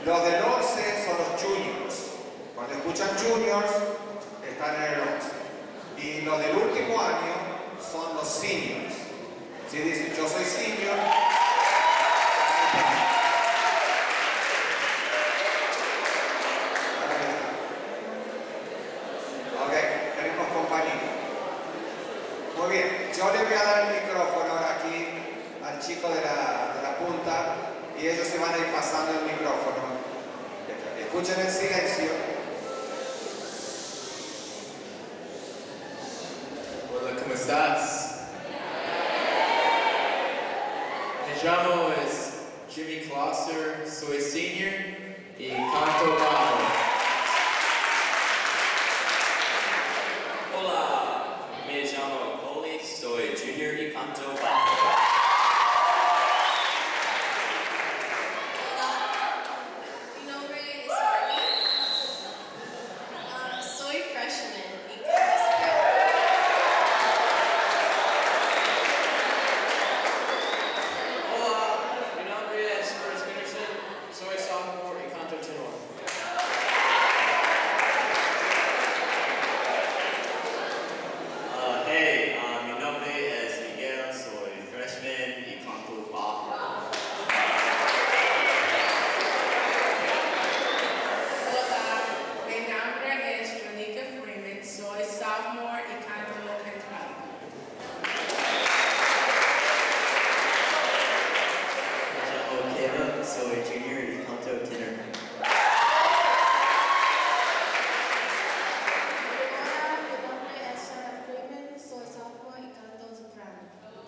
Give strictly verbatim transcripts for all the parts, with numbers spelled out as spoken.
Los del once son los juniors. Cuando escuchan juniors, están en el once. Y los del último año son los seniors. Si dicen yo soy senior, ok, tenemos compañía. Muy bien, yo le voy a dar el micrófono ahora aquí al chico de la, de la punta y ellos se van a ir pasando el micrófono. Escuchen en silencio. Hola, ¿cómo estás? Me llamo es Jimmy Closter, soy senior y canto bajo. Hola, me llamo Cole, soy junior y canto bajo. Mi nombre es María. Ah, soy freshman y canto soprano. Hola, mi nombre es Chris Henderson, soy sophomore y canto tenor. Uh, hey, uh, mi nombre es Miguel, soy freshman y canto bajo. Hola, mi nombre es Jonica Freeman, soy sophomore y canto contralto. Me llamo Caleb, soy junior y canto tenor. Hola, mi nombre es Shara Freeman, soy sophomore y canto soprano.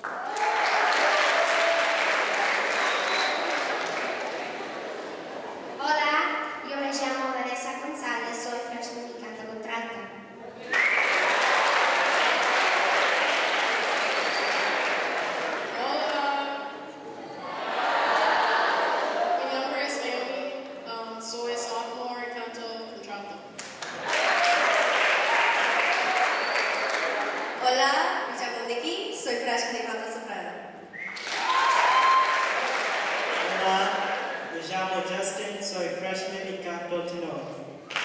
Hola, yo me llamo Vanessa González, soy freshman y canto contralto. Hola. Mi nombre es Amy, um, soy sophomore y canto contralto. Hola, me llamo Nikki, soy freshman y canto soprano. Hola, me llamo Justin, soy freshman y canto tenor.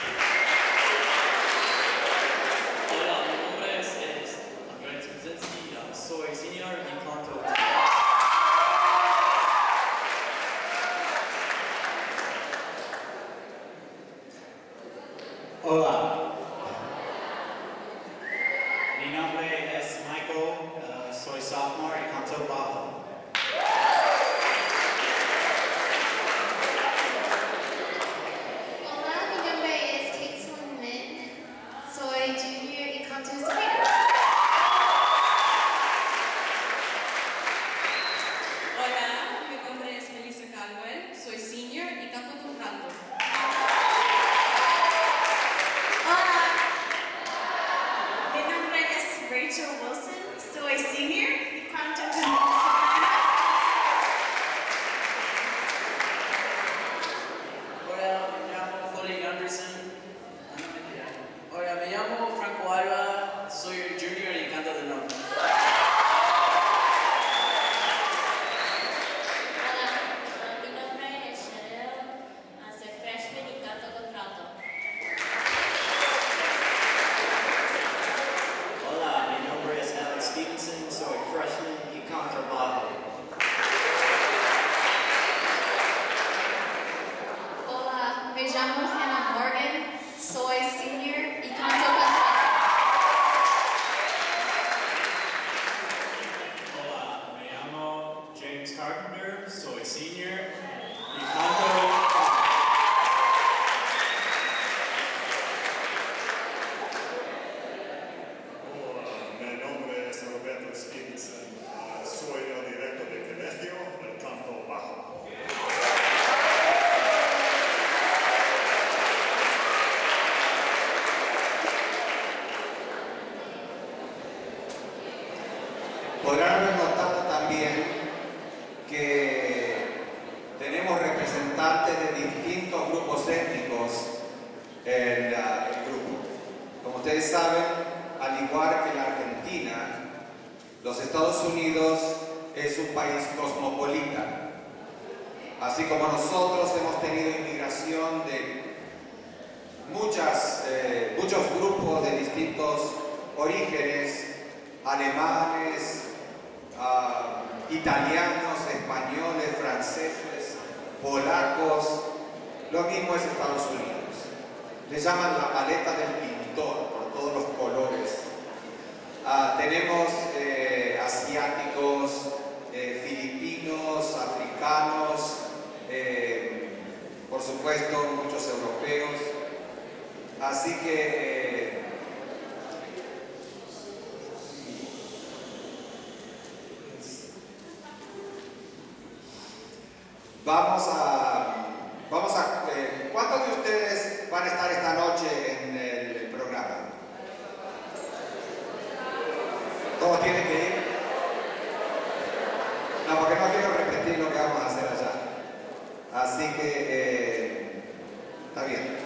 Hola, mi nombre es, es Andrés Kuzinski, uh, soy senior y canto tenor. Hola. Mi nombre es Michael, uh, soy sophomore y canto bajo. Hola, mi nombre es Kate Swan Min, soy junior y canto soprano. Hola, mi nombre es Melissa Caldwell, soy senior y canto contralto. Hola, mi nombre es Rachel Wilson, soy senior y canto soprano. Hola, me llamo Cody Anderson. Hola, me llamo Franco Alba, soy junior y canto tenor. Hola, mi nombre es Chanel, soy freshman y canto contralto. Hola, mi nombre es Alex Stevenson, soy freshman y canto bajo. Hola, me llamo Hannah Morgan, soy senior y canto contralto. Hola, me llamo James Carpenter, soy senior y canto. Hola, mi nombre es Roberto Stevenson, uh, soy el director de colegio del canto bajo. Podrán haber notado también que tenemos representantes de distintos grupos étnicos en la- el grupo. Como ustedes saben, al igual que la Argentina, los Estados Unidos es un país cosmopolita. así como nosotros hemos tenido inmigración de muchas, eh, muchos grupos de distintos orígenes, alemanes, uh, italianos, españoles, franceses, polacos, lo mismo es Estados Unidos. Le llaman la paleta del pintor por todos los colores. Uh, tenemos eh, asiáticos, eh, filipinos, africanos, eh, por supuesto muchos europeos. Así que eh, vamos a, vamos a, eh, ¿cuántos de ustedes van a estar esta noche en el, el programa? ¿Todos tienen que ir? No, porque no quiero repetir lo que vamos a hacer allá. Así que, eh, está bien.